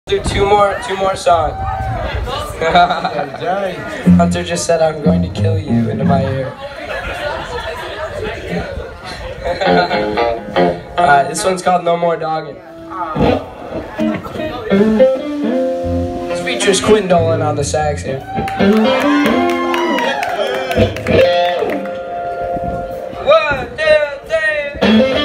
Do two more songs. Hunter just said, "I'm going to kill you," into my ear. This one's called No More Doggin. This features Quinn Dolan on the sax here. 1, 2, 3.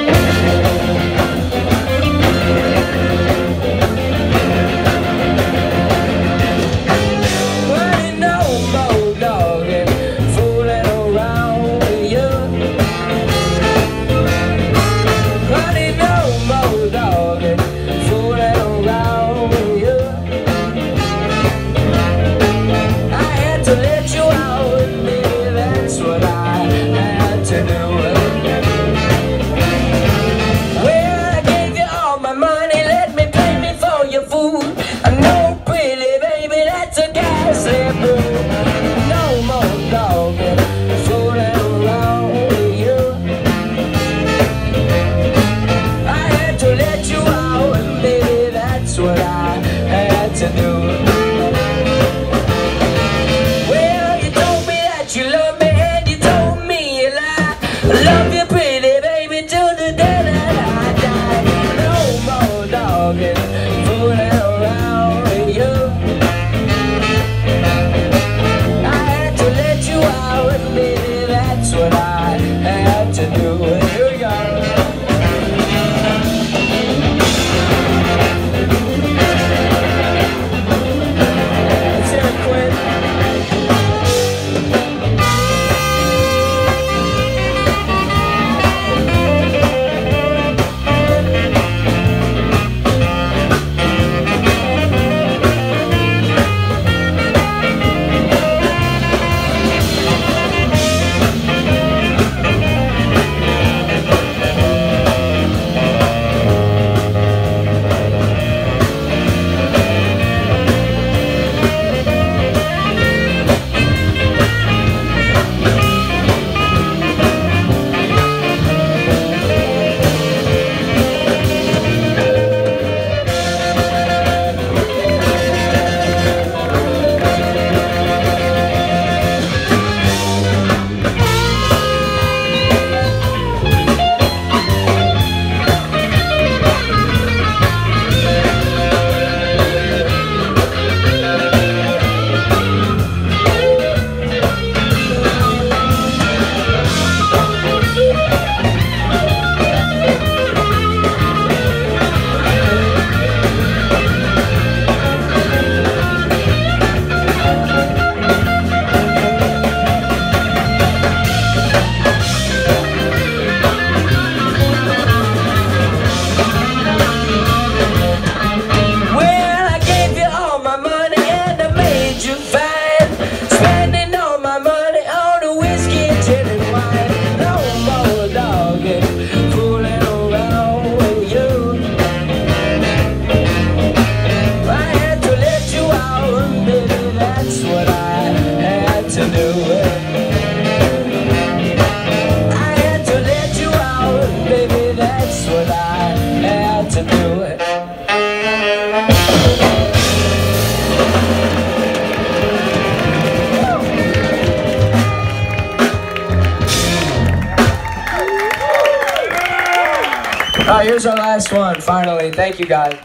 Here's our last one, finally. Thank you, guys.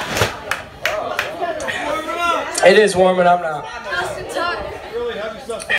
It is warming up now.